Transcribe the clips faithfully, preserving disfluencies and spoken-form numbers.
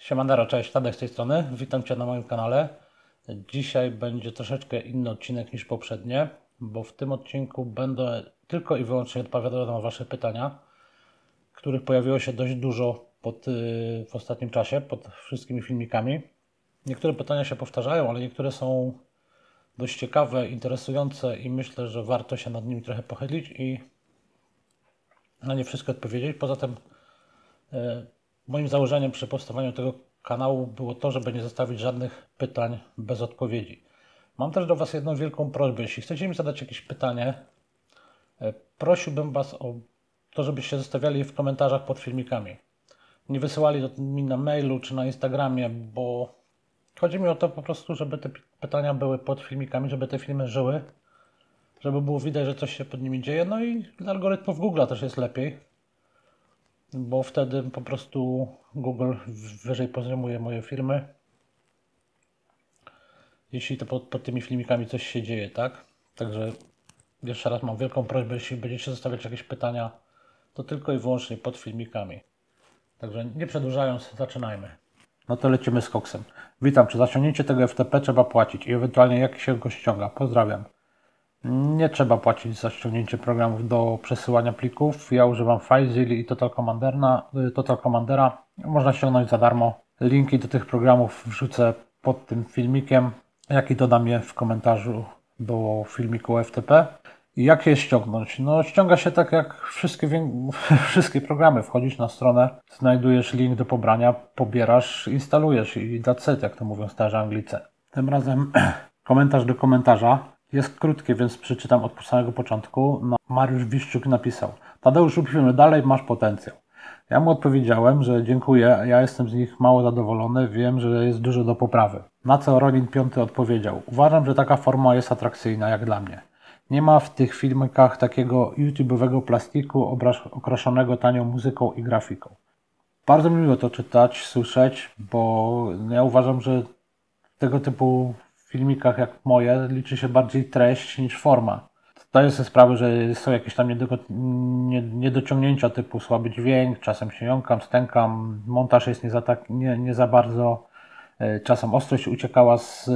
Siemandero, cześć, Tadek z tej strony. Witam Cię na moim kanale. Dzisiaj będzie troszeczkę inny odcinek niż poprzednie, bo w tym odcinku będę tylko i wyłącznie odpowiadał na Wasze pytania, których pojawiło się dość dużo pod, w ostatnim czasie, pod wszystkimi filmikami. Niektóre pytania się powtarzają, ale niektóre są dość ciekawe, interesujące i myślę, że warto się nad nimi trochę pochylić i na nie wszystko odpowiedzieć. Poza tym moim założeniem przy powstawaniu tego kanału było to, żeby nie zostawić żadnych pytań bez odpowiedzi. Mam też do Was jedną wielką prośbę. Jeśli chcecie mi zadać jakieś pytanie, prosiłbym Was o to, żebyście zostawiali je w komentarzach pod filmikami. Nie wysyłali mi na mailu czy na Instagramie, bo chodzi mi o to po prostu, żeby te pytania były pod filmikami, żeby te filmy żyły, żeby było widać, że coś się pod nimi dzieje. No i dla algorytmów Google'a też jest lepiej, bo wtedy po prostu Google wyżej pozomuje moje filmy, jeśli to pod, pod tymi filmikami coś się dzieje, tak? Także jeszcze raz mam wielką prośbę, jeśli będziecie zostawiać jakieś pytania, to tylko i wyłącznie pod filmikami. Także nie przedłużając, zaczynajmy. No to lecimy z koksem. Witam, czy za ściągnięcie tego F T P trzeba płacić i ewentualnie jak się go ściąga? Pozdrawiam. Nie trzeba płacić za ściągnięcie programów do przesyłania plików. Ja używam FileZilla i Total Commandera. Total Commandera. Można ściągnąć za darmo. Linki do tych programów wrzucę pod tym filmikiem, jak i dodam je w komentarzu do filmiku F T P. I jak je ściągnąć? No ściąga się tak jak wszystkie, wszystkie programy. Wchodzisz na stronę, znajdujesz link do pobrania, pobierasz, instalujesz i that's it, jak to mówią starzy Anglicy. Tym razem komentarz do komentarza. Jest krótkie, więc przeczytam od samego początku. No, Mariusz Wiszczuk napisał: Tadeusz, rób filmy dalej, masz potencjał. Ja mu odpowiedziałem, że dziękuję, ja jestem z nich mało zadowolony, wiem, że jest dużo do poprawy. Na co Ronin Piąty odpowiedział: uważam, że taka forma jest atrakcyjna, jak dla mnie. Nie ma w tych filmikach takiego YouTube'owego plastiku okraszonego tanią muzyką i grafiką. Bardzo mi miło to czytać, słyszeć, bo ja uważam, że tego typu w filmikach jak moje liczy się bardziej treść niż forma. Zdaję sobie sprawę, że są jakieś tam niedociągnięcia typu słaby dźwięk, czasem się jąkam, stękam, montaż jest nie za, tak, nie, nie za bardzo, czasem ostrość uciekała z...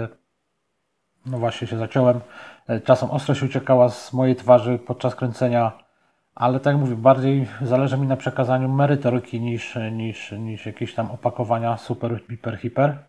no właśnie się zaciąłem, czasem ostrość uciekała z mojej twarzy podczas kręcenia, ale tak jak mówię, bardziej zależy mi na przekazaniu merytoryki niż, niż, niż jakieś tam opakowania super, hiper, hiper.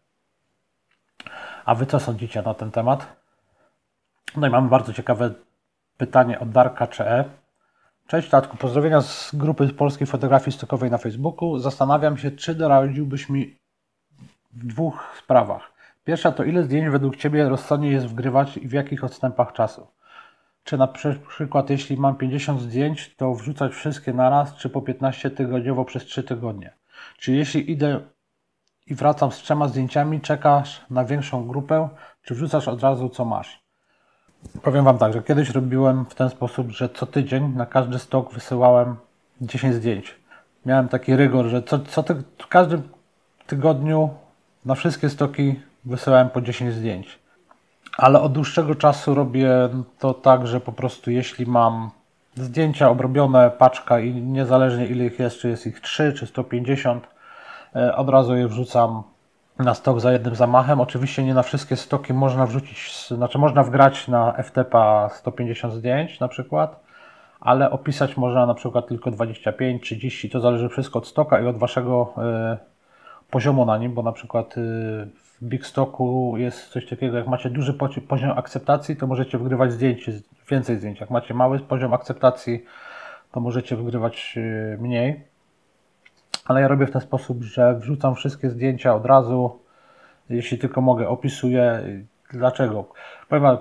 A Wy co sądzicie na ten temat? No i mamy bardzo ciekawe pytanie od Darka Cze. Cześć Tatku, pozdrowienia z grupy Polskiej Fotografii Stokowej na Facebooku. Zastanawiam się, czy doradziłbyś mi w dwóch sprawach. Pierwsza to, ile zdjęć według Ciebie rozsądnie jest wgrywać i w jakich odstępach czasu? Czy na przykład jeśli mam pięćdziesiąt zdjęć, to wrzucać wszystkie naraz, czy po piętnaście tygodniowo przez trzy tygodnie? Czy jeśli idę i wracam z trzema zdjęciami, czekasz na większą grupę, czy wrzucasz od razu co masz? Powiem Wam tak, że kiedyś robiłem w ten sposób, że co tydzień na każdy stok wysyłałem dziesięć zdjęć. Miałem taki rygor, że co, co ty, w każdym tygodniu na wszystkie stoki wysyłałem po dziesięć zdjęć. Ale od dłuższego czasu robię to tak, że po prostu jeśli mam zdjęcia obrobione, paczka i niezależnie ile ich jest, czy jest ich trzy, czy sto pięćdziesiąt, od razu je wrzucam na stok za jednym zamachem. Oczywiście nie na wszystkie stoki można wrzucić, znaczy można wgrać na F T P sto pięćdziesiąt zdjęć na przykład, ale opisać można na przykład tylko dwadzieścia pięć, trzydzieści, to zależy wszystko od stoka i od Waszego y, poziomu na nim, bo na przykład y, w Big Stocku jest coś takiego, jak macie duży poziom akceptacji, to możecie wgrywać zdjęć, więcej zdjęć. Jak macie mały poziom akceptacji, to możecie wgrywać y, mniej. Ale ja robię w ten sposób, że wrzucam wszystkie zdjęcia od razu, jeśli tylko mogę, opisuję. Dlaczego? Powiem,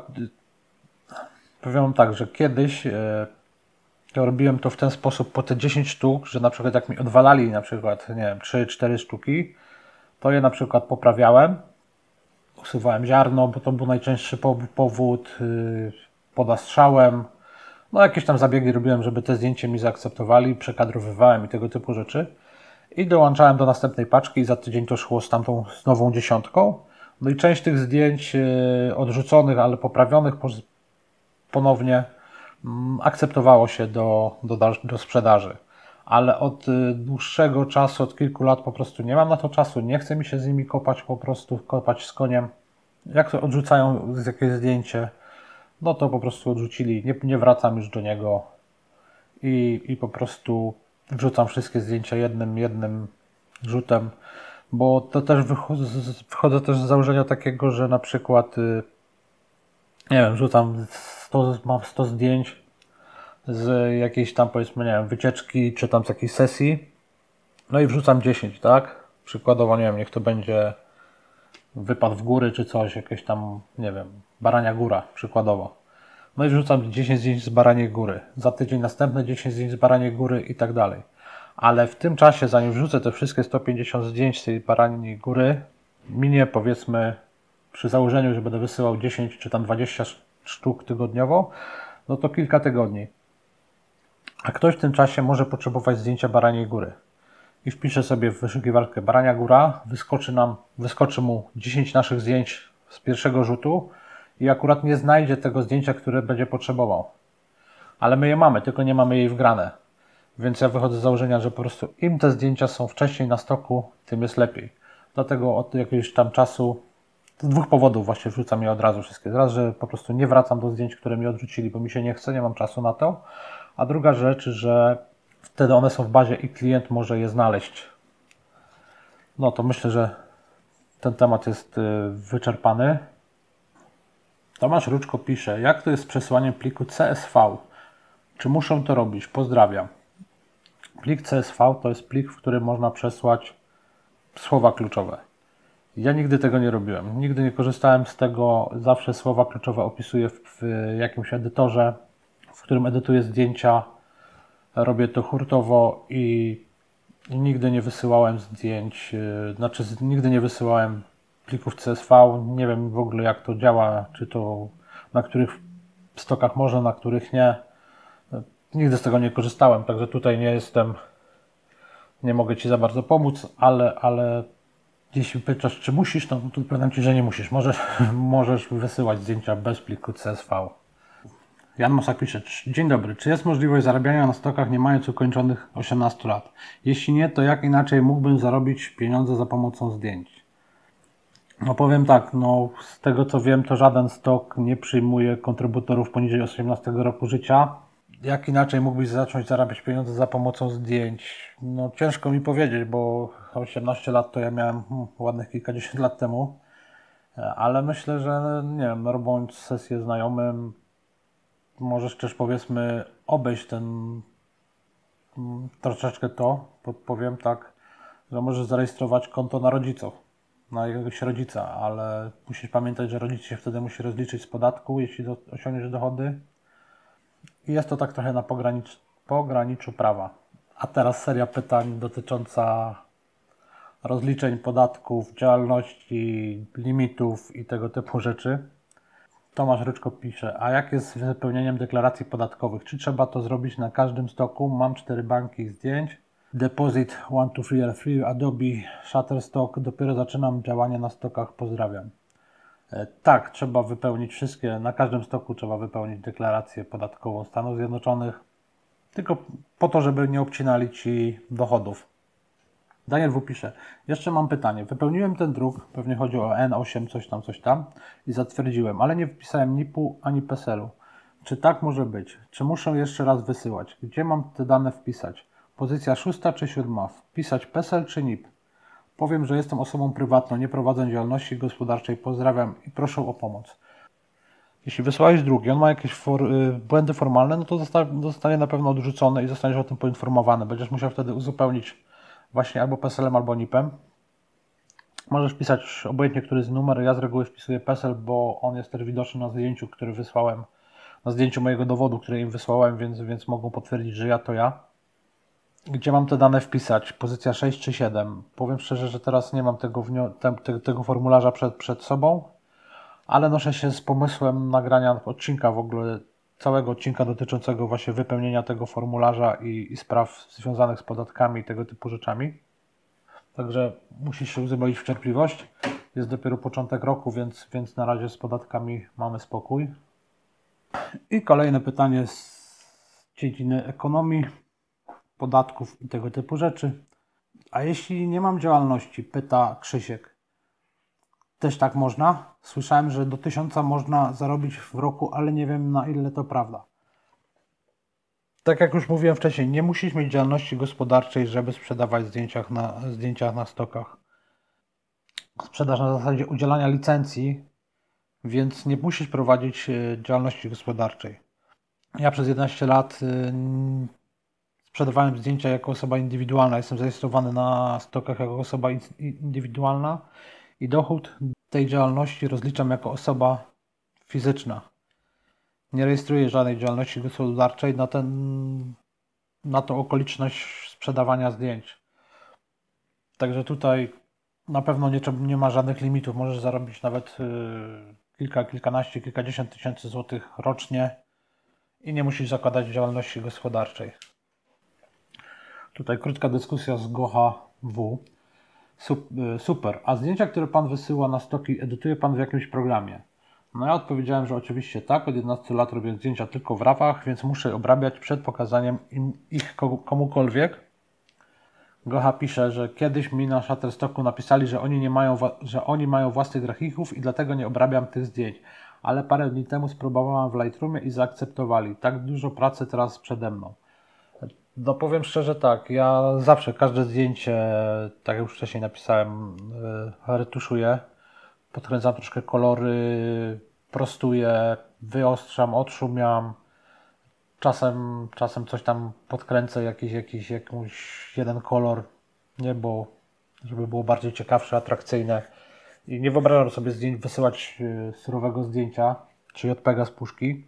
powiem tak, że kiedyś e, to robiłem to w ten sposób po te dziesięć sztuk, że na przykład jak mi odwalali na przykład, nie wiem, trzy cztery sztuki, to je na przykład poprawiałem, usuwałem ziarno, bo to był najczęstszy powód, yy, podastrzałem, no jakieś tam zabiegi robiłem, żeby te zdjęcie mi zaakceptowali, przekadrowywałem i tego typu rzeczy. I dołączałem do następnej paczki i za tydzień to szło z tamtą z nową dziesiątką. No i część tych zdjęć yy, odrzuconych, ale poprawionych ponownie yy, akceptowało się do, do, do sprzedaży. ale od y, dłuższego czasu, od kilku lat po prostu nie mam na to czasu, nie chce mi się z nimi kopać po prostu, kopać z koniem. Jak to odrzucają z jakieś zdjęcie, no to po prostu odrzucili, nie, nie wracam już do niego i, i po prostu wrzucam wszystkie zdjęcia jednym, jednym rzutem, bo to też wychodzę, wychodzę też z założenia takiego, że na przykład y, nie wiem, rzucam sto, mam sto zdjęć z jakiejś tam, powiedzmy, nie wiem, wycieczki czy tam z jakiejś sesji, no i wrzucam dziesięć, tak? Przykładowo, nie wiem, niech to będzie wypad w góry czy coś, jakieś tam, nie wiem, Barania Góra, przykładowo. No i wrzucam dziesięć zdjęć z Baraniej Góry. Za tydzień następne dziesięć zdjęć z Baraniej Góry i tak dalej. Ale w tym czasie, zanim wrzucę te wszystkie sto pięćdziesiąt zdjęć z tej Baraniej Góry, minie, powiedzmy, przy założeniu, że będę wysyłał dziesięć czy tam dwadzieścia sztuk tygodniowo, no to kilka tygodni. A ktoś w tym czasie może potrzebować zdjęcia Baraniej Góry. I wpisze sobie w wyszukiwarkę Barania Góra, wyskoczy nam, wyskoczy mu dziesięć naszych zdjęć z pierwszego rzutu i akurat nie znajdzie tego zdjęcia, które będzie potrzebował. Ale my je mamy, tylko nie mamy jej wgrane. Więc ja wychodzę z założenia, że po prostu im te zdjęcia są wcześniej na stoku, tym jest lepiej. Dlatego od jakiegoś tam czasu, z dwóch powodów właśnie wrzucam je od razu wszystkie. Raz, że po prostu nie wracam do zdjęć, które mi odrzucili, bo mi się nie chce, nie mam czasu na to. A druga rzecz, że wtedy one są w bazie i klient może je znaleźć. No to myślę, że ten temat jest wyczerpany. Tomasz Ruczko pisze, jak to jest z przesyłaniem pliku C S V? Czy muszę to robić? Pozdrawiam. Plik C S V to jest plik, w którym można przesłać słowa kluczowe. Ja nigdy tego nie robiłem. Nigdy nie korzystałem z tego. Zawsze słowa kluczowe opisuję w jakimś edytorze, w którym edytuję zdjęcia. Robię to hurtowo i nigdy nie wysyłałem zdjęć, znaczy nigdy nie wysyłałem plików C S V. Nie wiem w ogóle jak to działa, czy to na których stokach można, na których nie. Nigdy z tego nie korzystałem, także tutaj nie jestem, nie mogę Ci za bardzo pomóc, ale, ale jeśli pytasz, czy musisz, no to powiem Ci, że nie musisz. Możesz, możesz wysyłać zdjęcia bez pliku C S V. Jan Mosak pisze, dzień dobry, czy jest możliwość zarabiania na stokach nie mając ukończonych osiemnastu lat? Jeśli nie, to jak inaczej mógłbym zarobić pieniądze za pomocą zdjęć? No powiem tak, no z tego co wiem, to żaden stok nie przyjmuje kontrybutorów poniżej osiemnastego roku życia. Jak inaczej mógłbyś zacząć zarabiać pieniądze za pomocą zdjęć? No ciężko mi powiedzieć, bo osiemnaście lat to ja miałem hmm, ładnych kilkadziesiąt lat temu, ale myślę, że nie wiem, no, robiąc sesję znajomym, możesz też powiedzmy obejść ten hmm, troszeczkę to, podpowiem tak, że możesz zarejestrować konto na rodziców, na jakiegoś rodzica, ale musisz pamiętać, że rodzic się wtedy musi rozliczyć z podatku, jeśli do, osiągniesz dochody. I jest to tak trochę na pogranicz, pograniczu prawa. A teraz seria pytań dotycząca rozliczeń podatków, działalności, limitów i tego typu rzeczy. Tomasz Ryczko pisze, a jak jest z wypełnieniem deklaracji podatkowych? Czy trzeba to zrobić na każdym stoku? Mam cztery banki zdjęć. Deposit one two three L three, Adobe, Shutterstock. Dopiero zaczynam działanie na stokach. Pozdrawiam. Tak, trzeba wypełnić wszystkie, na każdym stoku trzeba wypełnić deklarację podatkową Stanów Zjednoczonych, tylko po to, żeby nie obcinali Ci dochodów. Daniel W. pisze, jeszcze mam pytanie, wypełniłem ten druk, pewnie chodzi o N osiem, coś tam, coś tam i zatwierdziłem, ale nie wpisałem N I P-u ani P E S E L-u. Czy tak może być? Czy muszę jeszcze raz wysyłać? Gdzie mam te dane wpisać? Pozycja szósta czy siódma? Wpisać P E S E L czy N I P? Powiem, że jestem osobą prywatną, nie prowadzę działalności gospodarczej. Pozdrawiam i proszę o pomoc. Jeśli wysłałeś drugi, on ma jakieś for, y, błędy formalne, no to zostanie, zostanie na pewno odrzucony i zostaniesz o tym poinformowany. Będziesz musiał wtedy uzupełnić właśnie albo P E S E L-em, albo N I P-em. Możesz wpisać obojętnie który z numer. Ja z reguły wpisuję P E S E L, bo on jest też widoczny na zdjęciu, który wysłałem, na zdjęciu mojego dowodu, który im wysłałem, więc, więc mogą potwierdzić, że ja to ja. Gdzie mam te dane wpisać? Pozycja sześć czy siedem? Powiem szczerze, że teraz nie mam tego, te, tego formularza przed, przed sobą, ale noszę się z pomysłem nagrania odcinka w ogóle, całego odcinka dotyczącego właśnie wypełnienia tego formularza i, i spraw związanych z podatkami i tego typu rzeczami. Także musisz się uzbroić w cierpliwość. Jest dopiero początek roku, więc, więc na razie z podatkami mamy spokój. I kolejne pytanie z dziedziny ekonomii. podatków i tego typu rzeczy. A jeśli nie mam działalności, pyta Krzysiek, też tak można? Słyszałem, że do tysiąca można zarobić w roku, ale nie wiem, na ile to prawda. Tak jak już mówiłem wcześniej, nie musisz mieć działalności gospodarczej, żeby sprzedawać zdjęcia na, zdjęcia na stokach. Sprzedaż na zasadzie udzielania licencji, więc nie musisz prowadzić działalności gospodarczej. Ja przez jedenaście lat sprzedawałem zdjęcia jako osoba indywidualna. Jestem zarejestrowany na stokach jako osoba indywidualna i dochód tej działalności rozliczam jako osoba fizyczna. Nie rejestruję żadnej działalności gospodarczej na, ten, na tą okoliczność sprzedawania zdjęć. Także tutaj na pewno nie, nie ma żadnych limitów. Możesz zarobić nawet yy, kilka, kilkanaście, kilkadziesiąt tysięcy złotych rocznie i nie musisz zakładać działalności gospodarczej. Tutaj krótka dyskusja z Gocha W. Super. A zdjęcia, które Pan wysyła na stoki, edytuje Pan w jakimś programie? No ja odpowiedziałem, że oczywiście tak. Od jedenastu lat robię zdjęcia tylko w rawach, więc muszę obrabiać przed pokazaniem im, ich komukolwiek. Gocha pisze, że kiedyś mi na Shutterstocku napisali, że oni, nie mają, że oni mają własnych grafików i dlatego nie obrabiam tych zdjęć. Ale parę dni temu spróbowałam w Lightroomie i zaakceptowali. Tak dużo pracy teraz przede mną. No powiem szczerze tak, ja zawsze każde zdjęcie, tak jak już wcześniej napisałem, retuszuję, podkręcam troszkę kolory, prostuję, wyostrzam, odszumiam, czasem, czasem coś tam podkręcę, jakiś, jakiś, jakąś jeden kolor, niebo, żeby było bardziej ciekawsze, atrakcyjne. I nie wyobrażam sobie zdjęć, wysyłać surowego zdjęcia, czy J P G a z puszki.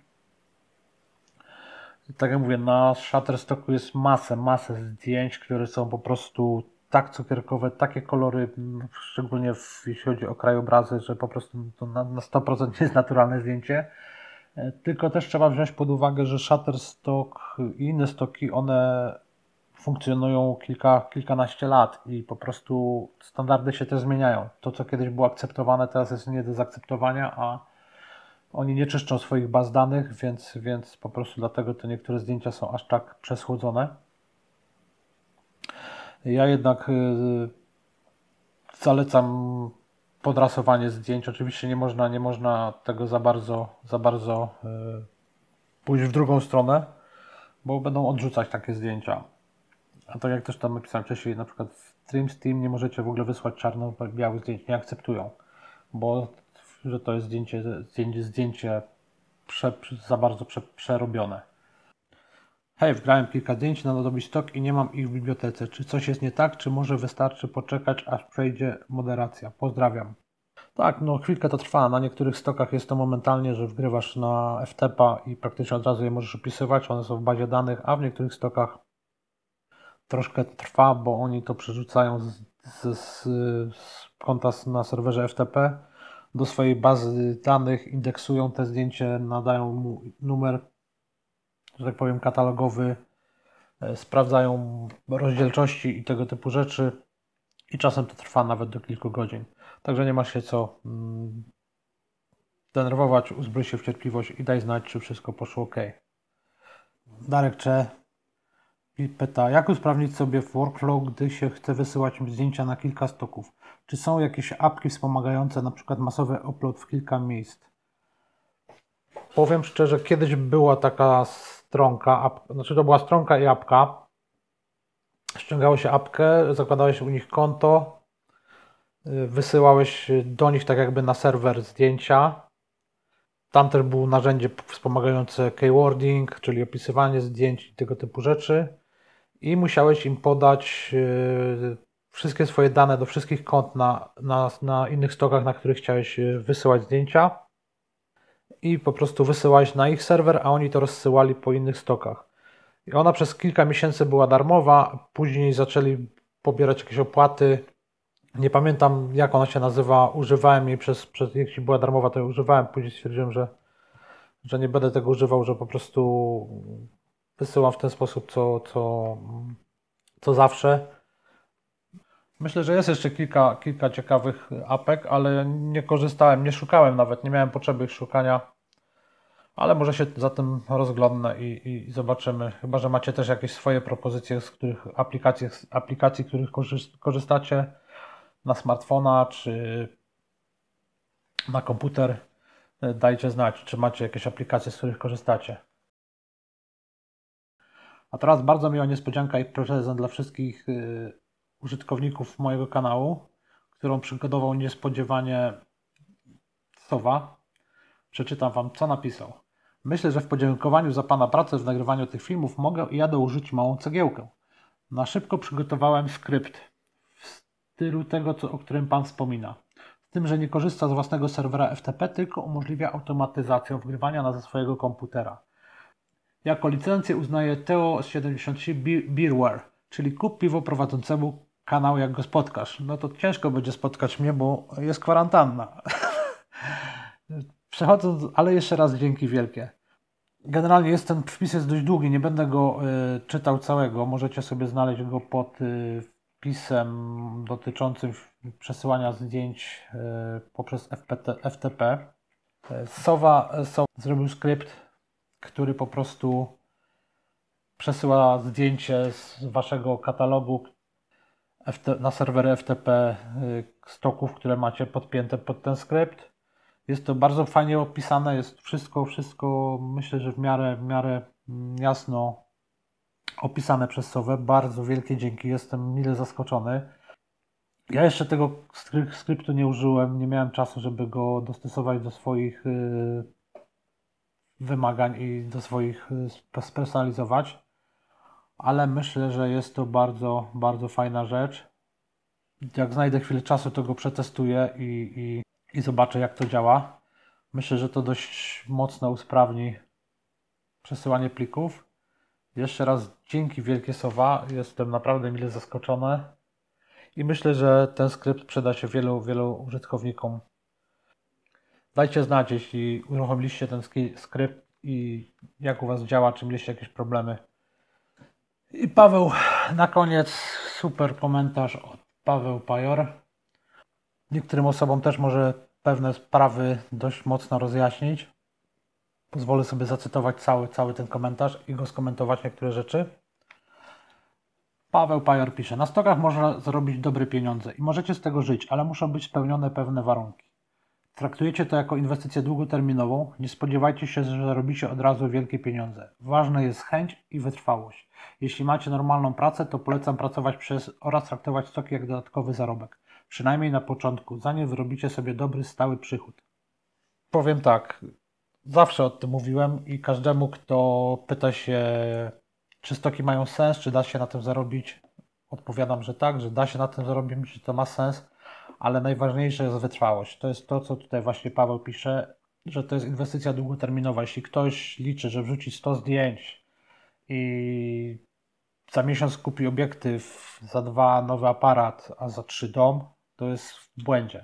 Tak jak mówię, na Shutterstocku jest masę, masę zdjęć, które są po prostu tak cukierkowe, takie kolory, szczególnie w, jeśli chodzi o krajobrazy, że po prostu to na, na sto procent nie jest naturalne zdjęcie. Tylko też trzeba wziąć pod uwagę, że Shutterstock i inne stoki, one funkcjonują kilka, kilkanaście lat i po prostu standardy się też zmieniają. To, co kiedyś było akceptowane, teraz jest nie do zaakceptowania, a oni nie czyszczą swoich baz danych, więc, więc po prostu dlatego te niektóre zdjęcia są aż tak przeschłodzone. Ja jednak yy, zalecam podrasowanie zdjęć. Oczywiście nie można, nie można tego za bardzo, za bardzo yy, pójść w drugą stronę, bo będą odrzucać takie zdjęcia. A tak jak też tam napisałem wcześniej, na przykład w TrimSteam nie możecie w ogóle wysłać czarno-białych zdjęć, nie akceptują, bo że to jest zdjęcie, zdjęcie, zdjęcie prze, za bardzo prze, przerobione. Hej, wgrałem kilka zdjęć na Adobe Stock i nie mam ich w bibliotece. Czy coś jest nie tak, czy może wystarczy poczekać, aż przejdzie moderacja? Pozdrawiam. Tak, no chwilkę to trwa. Na niektórych stokach jest to momentalnie, że wgrywasz na F T P a i praktycznie od razu je możesz opisywać. One są w bazie danych, a w niektórych stokach troszkę trwa, bo oni to przerzucają z, z, z, z konta na serwerze F T P do swojej bazy danych, indeksują te zdjęcie, nadają mu numer, że tak powiem, katalogowy, sprawdzają rozdzielczości i tego typu rzeczy i czasem to trwa nawet do kilku godzin. Także nie masz się co mm, denerwować, uzbrój się w cierpliwość i daj znać, czy wszystko poszło ok. Darek Cze pyta, jak usprawnić sobie workflow, gdy się chce wysyłać zdjęcia na kilka stoków? Czy są jakieś apki wspomagające na przykład masowy upload w kilka miejsc? Powiem szczerze, kiedyś była taka stronka, ap, znaczy to była stronka i apka. Ściągało się apkę, zakładałeś u nich konto, wysyłałeś do nich tak jakby na serwer zdjęcia. Tam też było narzędzie wspomagające keywording, czyli opisywanie zdjęć i tego typu rzeczy. I musiałeś im podać yy, wszystkie swoje dane do wszystkich kont na, na, na innych stokach, na których chciałeś wysyłać zdjęcia. I po prostu wysyłałeś na ich serwer, a oni to rozsyłali po innych stokach. I ona przez kilka miesięcy była darmowa, później zaczęli pobierać jakieś opłaty. Nie pamiętam, jak ona się nazywa, używałem jej przez, przez jeśli była darmowa, to ją używałem. Później stwierdziłem, że, że nie będę tego używał, że po prostu wysyłam w ten sposób, co, co, co zawsze. Myślę, że jest jeszcze kilka, kilka ciekawych apek, ale nie korzystałem, nie szukałem nawet, nie miałem potrzeby ich szukania. ale może się za tym rozglądnę i, i zobaczymy. Chyba że macie też jakieś swoje propozycje, z których aplikacji, aplikacji których korzystacie na smartfona czy na komputer. Dajcie znać, czy macie jakieś aplikacje, z których korzystacie. A teraz bardzo miła niespodzianka i prezent dla wszystkich yy, użytkowników mojego kanału, którą przygotował niespodziewanie Sowa. Przeczytam Wam, co napisał. Myślę, że w podziękowaniu za Pana pracę w nagrywaniu tych filmów mogę i ja dołożyć małą cegiełkę. Na szybko przygotowałem skrypt w stylu tego, co, o którym Pan wspomina. Z tym, że nie korzysta z własnego serwera F T P, tylko umożliwia automatyzację wgrywania na ze swojego komputera. Jako licencję uznaje Teo siedemdziesiąt trzy Beerware, czyli kup piwo prowadzącemu kanał, jak go spotkasz. No to ciężko będzie spotkać mnie, bo jest kwarantanna. Przechodząc, ale jeszcze raz dzięki wielkie. Generalnie jest ten wpis jest dość długi, nie będę go y, czytał całego. Możecie sobie znaleźć go pod y, wpisem dotyczącym przesyłania zdjęć y, poprzez F P T, F T P. Sowa, Sowa zrobił skrypt, który po prostu przesyła zdjęcie z waszego katalogu F T, na serwery F T P y, stoków, które macie podpięte pod ten skrypt. Jest to bardzo fajnie opisane, jest wszystko, wszystko myślę, że w miarę, w miarę jasno opisane przez Sowę. Bardzo wielkie dzięki, jestem mile zaskoczony. Ja jeszcze tego skryptu nie użyłem, nie miałem czasu, żeby go dostosować do swoich yy, wymagań i do swoich yy, spersonalizować, ale myślę, że jest to bardzo, bardzo fajna rzecz. Jak znajdę chwilę czasu, to go przetestuję i, i i zobaczę, jak to działa. Myślę, że to dość mocno usprawni przesyłanie plików. Jeszcze raz dzięki wielkie Sowa. Jestem naprawdę mile zaskoczony i myślę, że ten skrypt przyda się wielu, wielu użytkownikom. Dajcie znać, jeśli uruchomiliście ten skrypt i jak u Was działa, czy mieliście jakieś problemy. I Paweł, na koniec super komentarz od Paweł Pajor. Niektórym osobom też może pewne sprawy dość mocno rozjaśnić. Pozwolę sobie zacytować cały, cały ten komentarz i go skomentować niektóre rzeczy. Paweł Pajor pisze: na stokach można zarobić dobre pieniądze i możecie z tego żyć, ale muszą być spełnione pewne warunki. Traktujecie to jako inwestycję długoterminową, nie spodziewajcie się, że zarobicie od razu wielkie pieniądze. Ważna jest chęć i wytrwałość. Jeśli macie normalną pracę, to polecam pracować przez oraz traktować stoki jak dodatkowy zarobek. Przynajmniej na początku, zanim wyrobicie sobie dobry, stały przychód. Powiem tak, zawsze o tym mówiłem i każdemu, kto pyta się, czy stoki mają sens, czy da się na tym zarobić, odpowiadam, że tak, że da się na tym zarobić, że to ma sens, ale najważniejsze jest wytrwałość. To jest to, co tutaj właśnie Paweł pisze, że to jest inwestycja długoterminowa. Jeśli ktoś liczy, że wrzuci sto zdjęć i za miesiąc kupi obiektyw, za dwa nowy aparat, a za trzy dom, to jest w błędzie.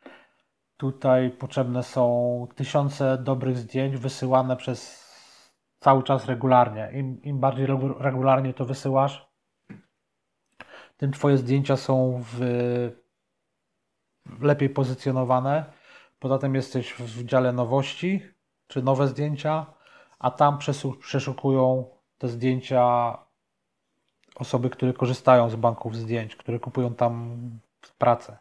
Tutaj potrzebne są tysiące dobrych zdjęć wysyłane przez cały czas regularnie. Im, im bardziej regularnie to wysyłasz, tym Twoje zdjęcia są w, lepiej pozycjonowane. Poza tym jesteś w dziale nowości, czy nowe zdjęcia, a tam przeszukują te zdjęcia osoby, które korzystają z banków zdjęć, które kupują tam pracę.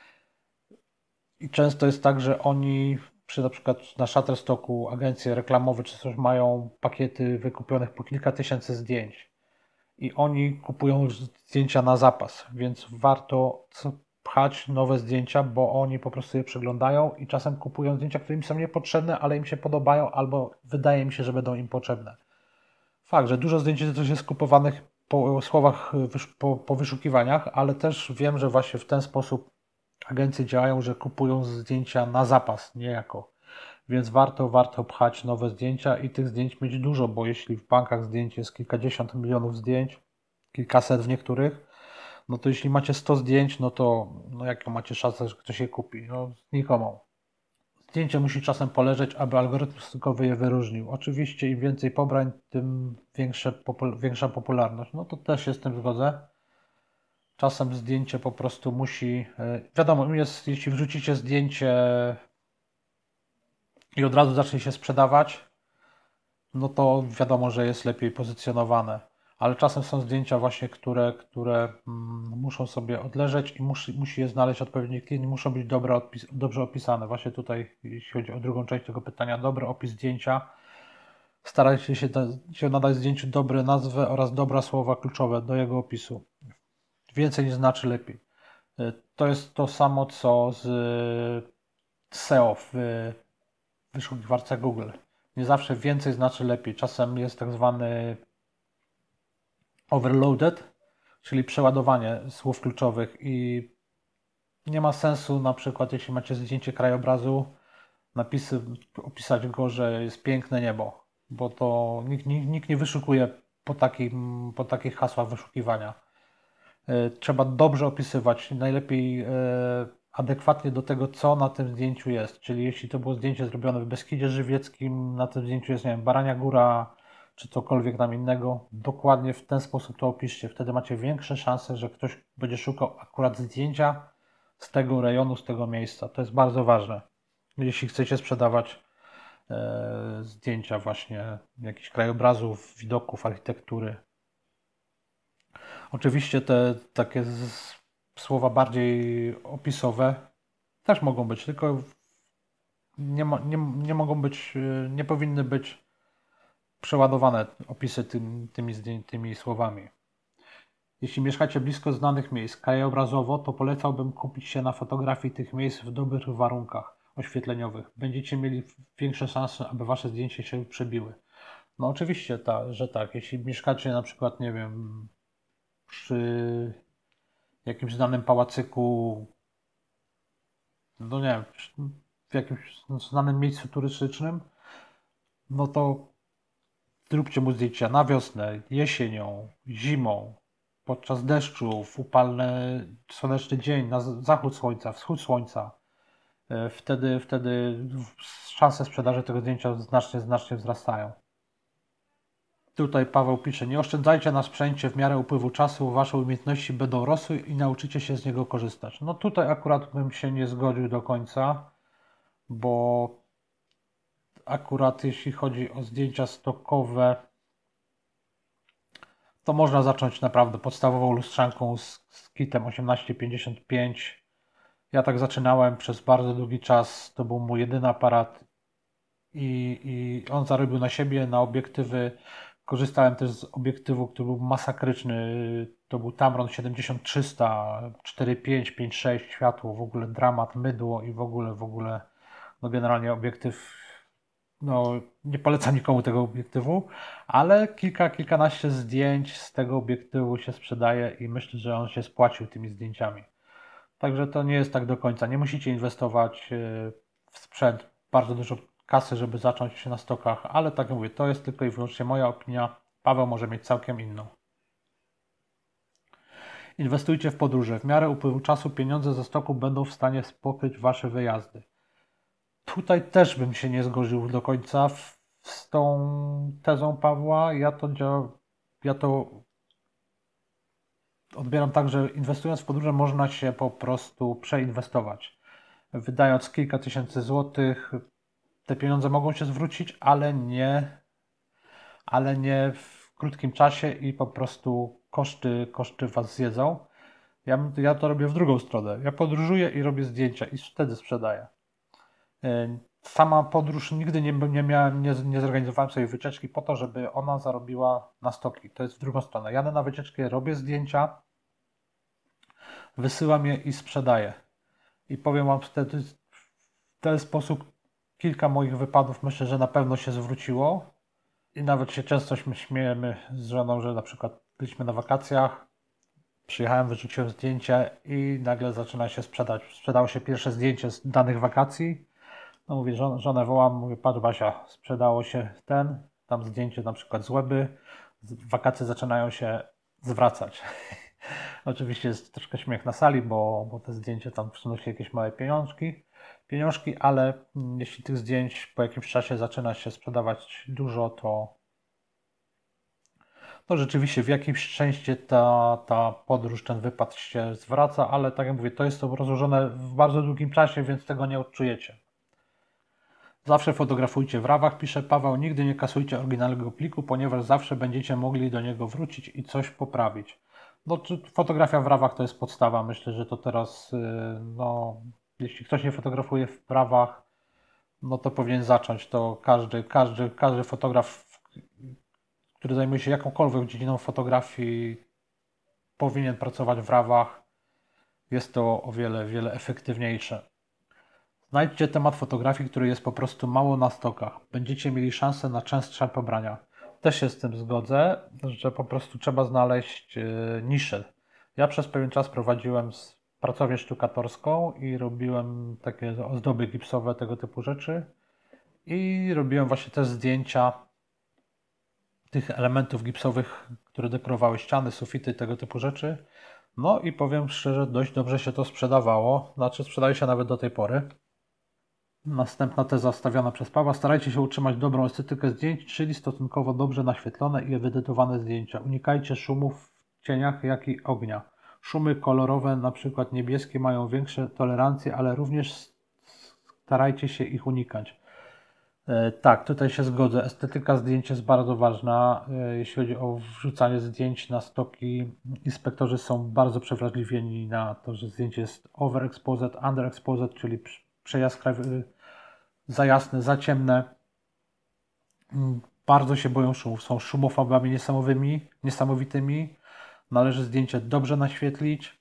I często jest tak, że oni przy na przykład na Shutterstocku agencje reklamowe czy coś mają pakiety wykupionych po kilka tysięcy zdjęć i oni kupują zdjęcia na zapas, więc warto pchać nowe zdjęcia, bo oni po prostu je przeglądają i czasem kupują zdjęcia, które im są niepotrzebne, ale im się podobają albo wydaje mi się, że będą im potrzebne. Fakt, że dużo zdjęć też jest kupowanych po słowach, po, po wyszukiwaniach, ale też wiem, że właśnie w ten sposób agencje działają, że kupują zdjęcia na zapas, niejako. Więc warto, warto pchać nowe zdjęcia i tych zdjęć mieć dużo, bo jeśli w bankach zdjęć jest kilkadziesiąt milionów zdjęć, kilkaset w niektórych, no to jeśli macie sto zdjęć, no to no jaką macie szansę, że ktoś je kupi? No znikomą. Zdjęcie musi czasem poleżeć, aby algorytm stykowy je wyróżnił. Oczywiście im więcej pobrań, tym większe, popul- większa popularność. No to też się z tym zgodzę. Czasem zdjęcie po prostu musi... Wiadomo, jest, jeśli wrzucicie zdjęcie i od razu zacznie się sprzedawać, no to wiadomo, że jest lepiej pozycjonowane. Ale czasem są zdjęcia właśnie, które, które mm, muszą sobie odleżeć i musi, musi je znaleźć odpowiedni klient, muszą być dobre, odpis, dobrze opisane. Właśnie tutaj, jeśli chodzi o drugą część tego pytania, dobry opis zdjęcia. Starajcie się, da, się nadać zdjęciu dobre nazwy oraz dobra słowa kluczowe do jego opisu. Więcej nie znaczy lepiej. To jest to samo, co z S E O w wyszukiwarce Google. Nie zawsze więcej znaczy lepiej. Czasem jest tak zwany overloaded, czyli przeładowanie słów kluczowych i nie ma sensu na przykład, jeśli macie zdjęcie krajobrazu, napisy, opisać go, że jest piękne niebo, bo to nikt, nikt, nikt nie wyszukuje po, takim, po takich hasłach wyszukiwania. Trzeba dobrze opisywać, najlepiej adekwatnie do tego, co na tym zdjęciu jest. Czyli jeśli to było zdjęcie zrobione w Beskidzie Żywieckim, na tym zdjęciu jest, nie wiem, Barania Góra, czy cokolwiek tam innego, dokładnie w ten sposób to opiszcie. Wtedy macie większe szanse, że ktoś będzie szukał akurat zdjęcia z tego rejonu, z tego miejsca. To jest bardzo ważne, jeśli chcecie sprzedawać e, zdjęcia właśnie jakichś krajobrazów, widoków, architektury. Oczywiście te takie z, słowa bardziej opisowe też mogą być, tylko nie, mo, nie, nie mogą być, nie powinny być przeładowane opisy tym, tymi, tymi słowami. Jeśli mieszkacie blisko znanych miejsc krajobrazowo, to polecałbym kupić się na fotografii tych miejsc w dobrych warunkach oświetleniowych. Będziecie mieli większe szanse, aby wasze zdjęcia się przebiły. No oczywiście, ta, że tak. Jeśli mieszkacie na przykład, nie wiem, przy jakimś znanym pałacyku, no nie wiem, w jakimś znanym miejscu turystycznym, no to zróbcie mu zdjęcia na wiosnę, jesienią, zimą, podczas deszczu, w upalny, słoneczny dzień, na zachód słońca, wschód słońca. Wtedy, wtedy szanse sprzedaży tego zdjęcia znacznie, znacznie wzrastają. Tutaj Paweł pisze, nie oszczędzajcie na sprzęcie w miarę upływu czasu, wasze umiejętności będą rosły i nauczycie się z niego korzystać. No tutaj akurat bym się nie zgodził do końca, bo akurat jeśli chodzi o zdjęcia stokowe, to można zacząć naprawdę podstawową lustrzanką z, z kitem osiemnaście pięćdziesiąt pięć. Ja tak zaczynałem przez bardzo długi czas, to był mój jedyny aparat i, i on zarobił na siebie, na obiektywy. Korzystałem też z obiektywu, który był masakryczny. To był Tamron siedemdziesiąt trzysta, cztery pięć, pięć sześć, światło, w ogóle dramat, mydło i w ogóle, w ogóle, no generalnie obiektyw, no nie polecam nikomu tego obiektywu, ale kilka, kilkanaście zdjęć z tego obiektywu się sprzedaje i myślę, że on się spłacił tymi zdjęciami. Także to nie jest tak do końca. Nie musicie inwestować w sprzęt bardzo dużo kasy, żeby zacząć się na stokach, ale tak jak mówię, to jest tylko i wyłącznie moja opinia. Paweł może mieć całkiem inną. Inwestujcie w podróże. W miarę upływu czasu pieniądze ze stoku będą w stanie pokryć wasze wyjazdy. Tutaj też bym się nie zgodził do końca z tą tezą Pawła. Ja to, ja to odbieram tak, że inwestując w podróże można się po prostu przeinwestować. Wydając kilka tysięcy złotych, te pieniądze mogą się zwrócić, ale nie, ale nie w krótkim czasie i po prostu koszty, koszty was zjedzą. Ja, ja to robię w drugą stronę. Ja podróżuję i robię zdjęcia i wtedy sprzedaję. Sama podróż nigdy nie, nie miałem, nie, nie zorganizowałem sobie wycieczki po to, żeby ona zarobiła na stoki. To jest w drugą stronę. Jadę na wycieczkę, robię zdjęcia, wysyłam je i sprzedaję. I powiem wam wtedy, w ten sposób kilka moich wypadów myślę, że na pewno się zwróciło. I nawet się często śmiejemy z żoną, że na przykład byliśmy na wakacjach, przyjechałem, wyrzuciłem zdjęcie i nagle zaczyna się sprzedać. Sprzedało się pierwsze zdjęcie z danych wakacji. No mówię, żon, żonę wołam, mówię, patrz Basia, sprzedało się ten, tam zdjęcie na przykład z Łeby, wakacje zaczynają się zwracać. Oczywiście jest troszkę śmiech na sali, bo, bo te zdjęcia tam przynosi jakieś małe pieniążki, pieniążki, ale jeśli tych zdjęć po jakimś czasie zaczyna się sprzedawać dużo, to, to rzeczywiście w jakimś szczęście ta, ta podróż, ten wypad się zwraca, ale tak jak mówię, to jest to rozłożone w bardzo długim czasie, więc tego nie odczujecie. Zawsze fotografujcie w rawach, pisze Paweł, nigdy nie kasujcie oryginalnego pliku, ponieważ zawsze będziecie mogli do niego wrócić i coś poprawić. No, fotografia w rawach to jest podstawa. Myślę, że to teraz, no, jeśli ktoś nie fotografuje w rawach, no to powinien zacząć. To każdy, każdy, każdy fotograf, który zajmuje się jakąkolwiek dziedziną fotografii, powinien pracować w rawach. Jest to o wiele, wiele efektywniejsze. Znajdźcie temat fotografii, który jest po prostu mało na stokach. Będziecie mieli szansę na częstsze pobrania. Też się z tym zgodzę, że po prostu trzeba znaleźć yy, niszę. Ja przez pewien czas prowadziłem pracownię sztukatorską i robiłem takie ozdoby gipsowe, tego typu rzeczy. I robiłem właśnie też zdjęcia tych elementów gipsowych, które dekorowały ściany, sufity, tego typu rzeczy. No i powiem szczerze, dość dobrze się to sprzedawało. Znaczy sprzedaje się nawet do tej pory. Następna teza stawiana przez Pawła. Starajcie się utrzymać dobrą estetykę zdjęć, czyli stosunkowo dobrze naświetlone i wyedytowane zdjęcia. Unikajcie szumów w cieniach, jak i ognia. Szumy kolorowe, np. niebieskie, mają większe tolerancje, ale również starajcie się ich unikać. E, tak, tutaj się zgodzę. Estetyka zdjęć jest bardzo ważna. E, jeśli chodzi o wrzucanie zdjęć na stoki, inspektorzy są bardzo przewrażliwieni na to, że zdjęcie jest overexposed, underexposed, czyli przejaskrawy, za jasne, za ciemne. Bardzo się boją szumów. Są szumofobami niesamowymi, niesamowitymi. Należy zdjęcie dobrze naświetlić.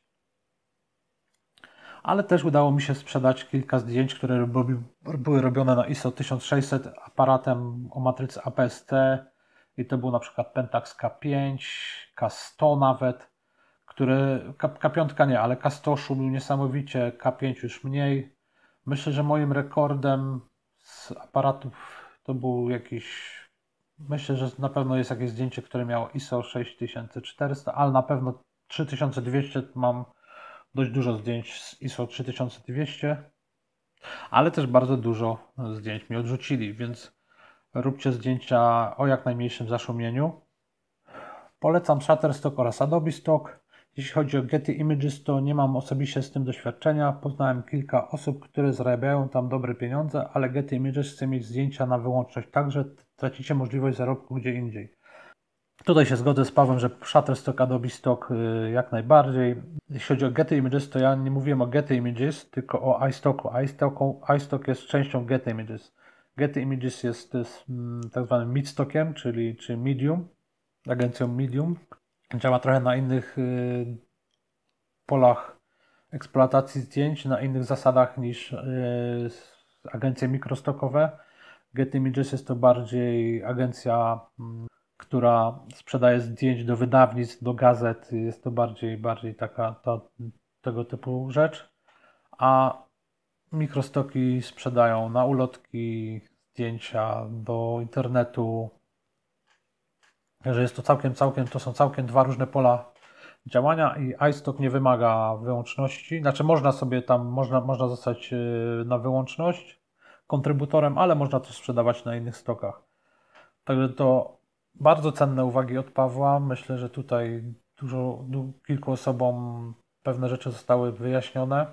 Ale też udało mi się sprzedać kilka zdjęć, które były robione na I S O tysiąc sześćset aparatem o matrycy A P S C. I to był na przykład Pentax K pięć, K sto nawet, który, K pięć nie, ale K sto szumił niesamowicie, K pięć już mniej. Myślę, że moim rekordem z aparatów to był jakiś, myślę, że na pewno jest jakieś zdjęcie, które miało I S O sześć tysięcy czterysta, ale na pewno trzy tysiące dwieście mam dość dużo zdjęć z I S O trzy tysiące dwieście, ale też bardzo dużo zdjęć mi odrzucili, więc róbcie zdjęcia o jak najmniejszym zaszumieniu. Polecam Shutterstock oraz Adobe Stock. Jeśli chodzi o Getty Images, to nie mam osobiście z tym doświadczenia. Poznałem kilka osób, które zarabiają tam dobre pieniądze, ale Getty Images chce mieć zdjęcia na wyłączność, także tracicie możliwość zarobku gdzie indziej. Tutaj się zgodzę z Pawłem, że Shutterstock, Adobe Stock yy, jak najbardziej. Jeśli chodzi o Getty Images, to ja nie mówiłem o Getty Images, tylko o iStocku. iStocku iStock jest częścią Getty Images. Getty Images jest, jest mm, tak zwanym midstockiem, czyli, czyli medium, agencją medium. Działa trochę na innych y, polach eksploatacji zdjęć, na innych zasadach niż y, agencje mikrostockowe. Getty Images jest to bardziej agencja, y, która sprzedaje zdjęć do wydawnictw, do gazet. Jest to bardziej, bardziej taka ta, tego typu rzecz. A mikrostoki sprzedają na ulotki, zdjęcia do internetu. Że jest to całkiem, całkiem, to są całkiem dwa różne pola działania i iStock nie wymaga wyłączności. Znaczy można sobie tam, można, można zostać na wyłączność kontrybutorem, ale można też sprzedawać na innych stokach. Także to bardzo cenne uwagi od Pawła. Myślę, że tutaj dużo, kilku osobom pewne rzeczy zostały wyjaśnione.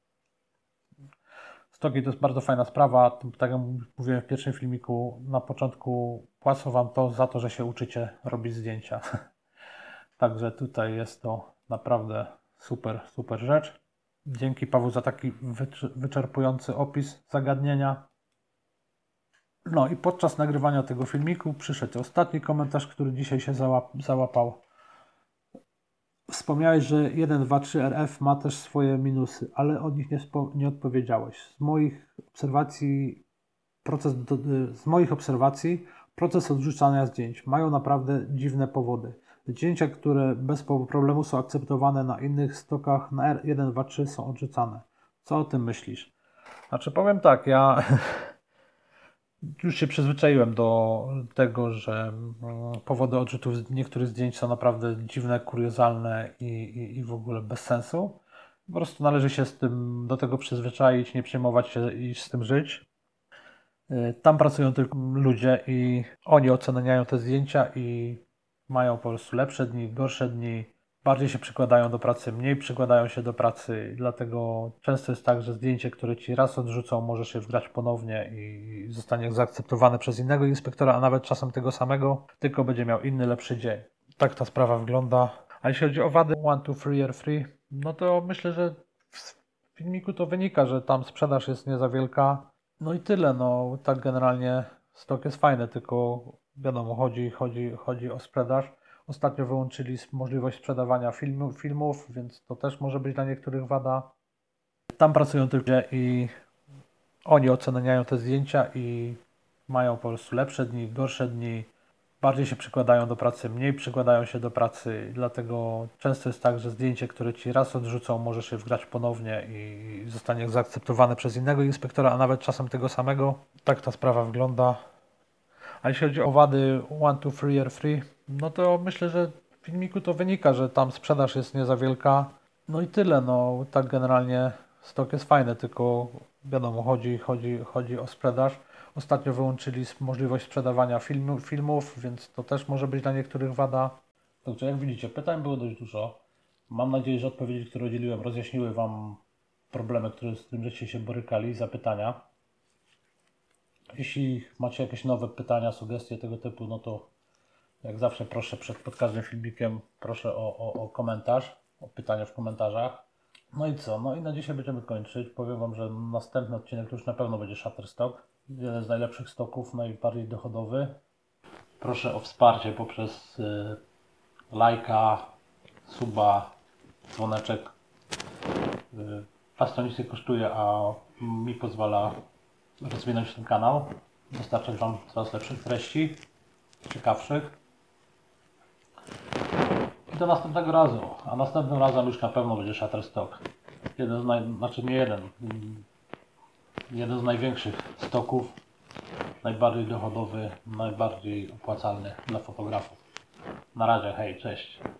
Stoki to jest bardzo fajna sprawa. Tak jak mówiłem w pierwszym filmiku, na początku płacą Wam to za to, że się uczycie robić zdjęcia. Także tutaj jest to naprawdę super, super rzecz. Dzięki Paweł za taki wyczerpujący opis zagadnienia. No i podczas nagrywania tego filmiku przyszedł ostatni komentarz, który dzisiaj się załap załapał. Wspomniałeś, że jeden dwa trzy R F ma też swoje minusy, ale o nich nie, nie odpowiedziałeś. Z moich obserwacji proces, do, z moich obserwacji proces odrzucania zdjęć mają naprawdę dziwne powody. Zdjęcia, które bez problemu są akceptowane na innych stokach, na R jeden dwa trzy są odrzucane. Co o tym myślisz? Znaczy powiem tak, ja już się przyzwyczaiłem do tego, że powody odrzutów niektórych zdjęć są naprawdę dziwne, kuriozalne i, i, i w ogóle bez sensu. Po prostu należy się z tym, do tego przyzwyczaić, nie przejmować się i z tym żyć. Tam pracują tylko ludzie i oni oceniają te zdjęcia i mają po prostu lepsze dni, gorsze dni. bardziej się przykładają do pracy, mniej przykładają się do pracy, dlatego często jest tak, że zdjęcie, które Ci raz odrzucą, może się wgrać ponownie i zostanie zaakceptowane przez innego inspektora, a nawet czasem tego samego, tylko będzie miał inny, lepszy dzień. Tak ta sprawa wygląda. A jeśli chodzi o wady one, two, three, year free, no to myślę, że w filmiku to wynika, że tam sprzedaż jest nie za wielka. No i tyle, no tak generalnie stok jest fajny, tylko wiadomo, chodzi, chodzi, chodzi o sprzedaż. Ostatnio wyłączyli możliwość sprzedawania filmu, filmów, więc to też może być dla niektórych wada. Tam pracują tylko ludzie i oni oceniają te zdjęcia i mają po prostu lepsze dni, gorsze dni. Bardziej się przykładają do pracy, mniej przykładają się do pracy, dlatego często jest tak, że zdjęcie, które Ci raz odrzucą, może się wgrać ponownie i zostanie zaakceptowane przez innego inspektora, a nawet czasem tego samego. Tak ta sprawa wygląda. A jeśli chodzi o wady one, two, three, year free, no to myślę, że w filmiku to wynika, że tam sprzedaż jest nie za wielka. No i tyle, no tak generalnie stok jest fajny, tylko wiadomo, chodzi, chodzi, chodzi o sprzedaż. Ostatnio wyłączyli możliwość sprzedawania filmu, filmów, więc to też może być dla niektórych wada. Dobrze, jak widzicie, pytań było dość dużo. Mam nadzieję, że odpowiedzi, które udzieliłem, rozjaśniły Wam problemy, które, z którymi żeście się borykali, zapytania. Jeśli macie jakieś nowe pytania, sugestie tego typu, no to jak zawsze proszę przed pod każdym filmikiem proszę o, o, o komentarz, o pytania w komentarzach. No i co? No i na dzisiaj będziemy kończyć. Powiem Wam, że następny odcinek to już na pewno będzie Shutterstock. Jeden z najlepszych stoków, najbardziej dochodowy. Proszę o wsparcie poprzez y, lajka, suba, dzwoneczek. Y, Was to nic nie kosztuje, a mi pozwala rozwinąć ten kanał, dostarczać Wam coraz lepszych treści, ciekawszych. I do następnego razu, a następnym razem już na pewno będzie Shutterstock. Jeden z naj... znaczy nie jeden, jeden z największych stoków, najbardziej dochodowy, najbardziej opłacalny dla fotografów. Na razie, hej, cześć.